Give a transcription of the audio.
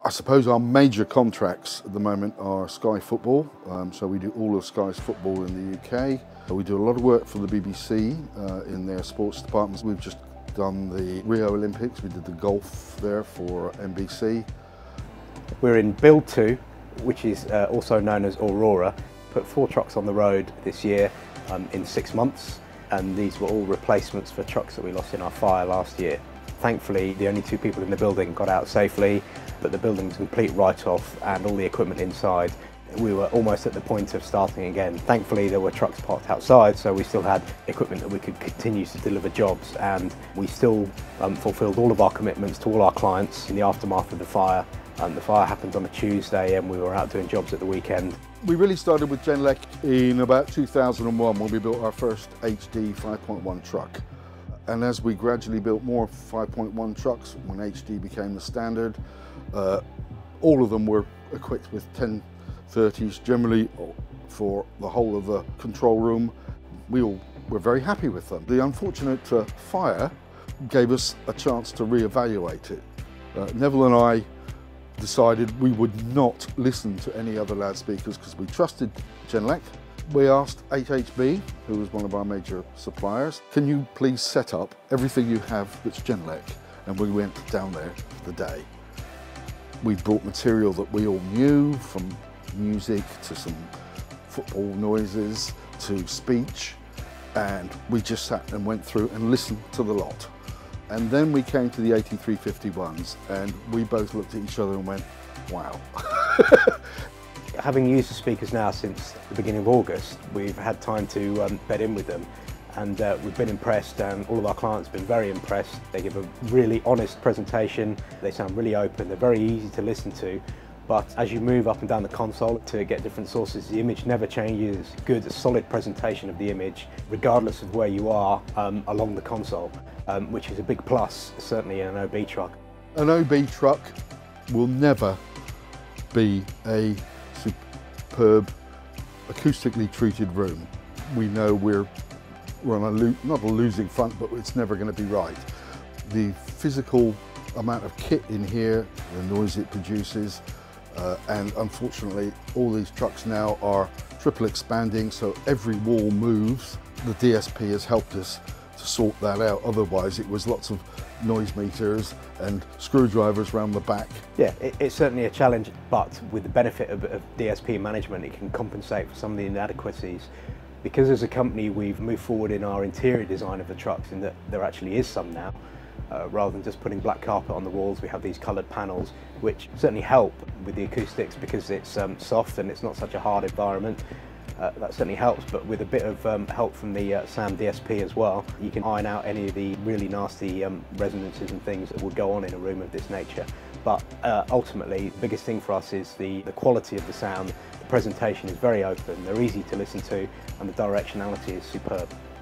I suppose our major contracts at the moment are Sky Football, so we do all of Sky's football in the UK. We do a lot of work for the BBC in their sports departments. We've just done the Rio Olympics, we did the golf there for NBC. We're in Build 2, which is also known as Aurora. Put 4 trucks on the road this year in 6 months, and these were all replacements for trucks that we lost in our fire last year. Thankfully, the only 2 people in the building got out safely, but the building was a complete write-off and all the equipment inside. We were almost at the point of starting again. Thankfully, there were trucks parked outside, so we still had equipment that we could continue to deliver jobs, and we still fulfilled all of our commitments to all our clients in the aftermath of the fire. The fire happened on a Tuesday and we were out doing jobs at the weekend. We really started with Genelec in about 2001 when we built our first HD 5.1 truck. And as we gradually built more 5.1 trucks, when HD became the standard, all of them were equipped with 1030s, generally for the whole of the control room. We all were very happy with them. The unfortunate fire gave us a chance to re-evaluate it. Neville and I decided we would not listen to any other loudspeakers because we trusted Genelec. We asked HHB, who was one of our major suppliers, can you please set up everything you have that's Genelec? And we went down there for the day. We brought material that we all knew, from music to some football noises to speech, and we just sat and went through and listened to the lot. And then we came to the 8351s and we both looked at each other and went, wow. Having used the speakers now since the beginning of August, we've had time to bed in with them, and we've been impressed, and all of our clients have been very impressed. They give a really honest presentation, they sound really open, they're very easy to listen to. But as you move up and down the console to get different sources, the image never changes. Good, a solid presentation of the image, regardless of where you are along the console, which is a big plus, certainly in an OB truck. An OB truck will never be a superb, acoustically treated room. We know we're on not a losing front, but it's never going to be right. The physical amount of kit in here, the noise it produces, and unfortunately all these trucks now are triple expanding, so every wall moves. The DSP has helped us to sort that out, otherwise it was lots of noise meters and screwdrivers around the back. Yeah, it's certainly a challenge, but with the benefit of DSP management, it can compensate for some of the inadequacies. Because as a company we've moved forward in our interior design of the trucks, in that there actually is some now. Rather than just putting black carpet on the walls, we have these coloured panels, which certainly help with the acoustics because it's soft and it's not such a hard environment. That certainly helps, but with a bit of help from the SAM DSP as well, you can iron out any of the really nasty resonances and things that would go on in a room of this nature. But ultimately, the biggest thing for us is the quality of the sound. The presentation is very open, they're easy to listen to, and the directionality is superb.